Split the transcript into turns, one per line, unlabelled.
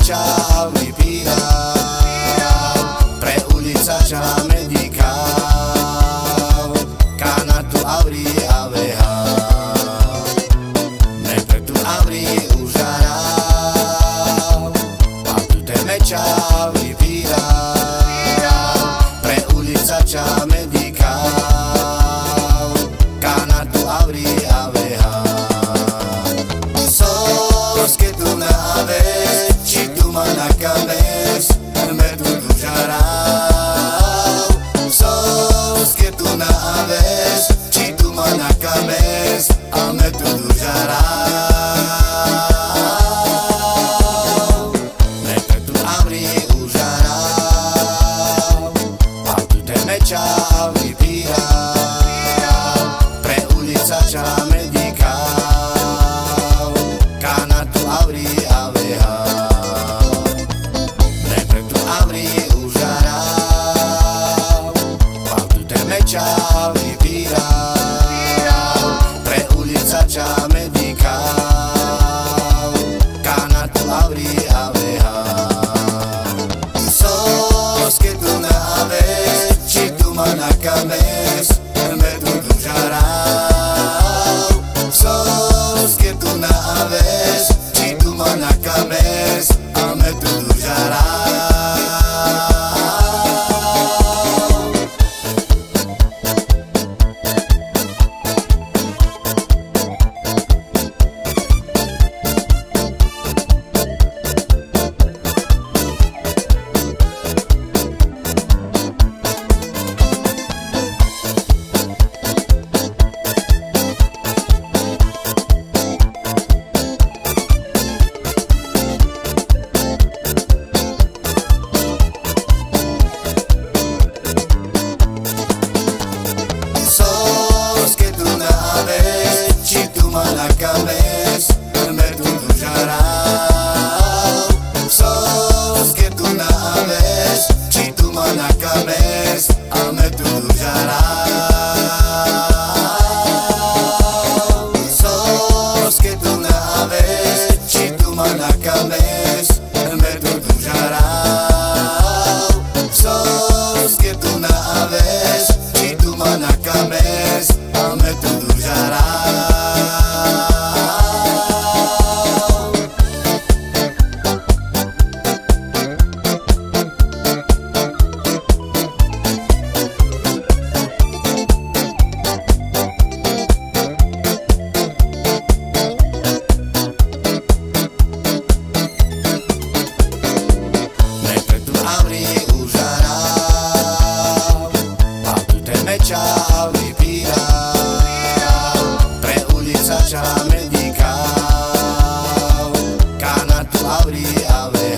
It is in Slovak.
mečau vypírau, pre ulica ča medicau, cana tu auri avehau, ne pre tu auri užarau, a tu te mečau vypírau, pre ulica ča medicau, cana tu auri avehau. Sos que tu me aves, ci tu mana cames, me tu dujarau. Sos que tu me aves, ci tu mana cames, me tu dujarau. Me pre tu abri ujarau, a tu te mečau vypírau, pre ulica ča medicau, cana tu auri avehau, ne pre tu abri ujarau, a tu te mečau vypírau, pre ulica ča medicau, cana tu auri avehau. Sos que tu me aves, ci tu mana cames, me tu dujarau. Sos que tu me aves, ci tu mana cames, me tu dujarau. Sos que tu me aves, ci tu mana cames, me tu dujarau. Sos que tu me aves, ci tu mana cames, me tu dujarau. Sos que tu me aves, ci tu mana cames, me tu dujarau. Sos que tu me aves, ci tu mana cames, me tu dujarau. Ne pre tu abri užarau, a tu te mečau vypírau, pre ulica ča medicau, cana tu auri avehau.